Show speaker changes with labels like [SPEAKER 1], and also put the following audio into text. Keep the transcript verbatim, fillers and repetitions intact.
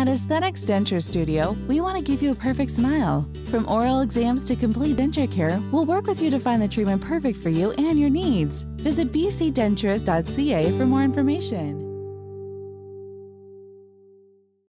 [SPEAKER 1] At Esthetics Denture Studio, we want to give you a perfect smile. From oral exams to complete denture care, we'll work with you to find the treatment perfect for you and your needs. Visit b c denturist dot c a for more information.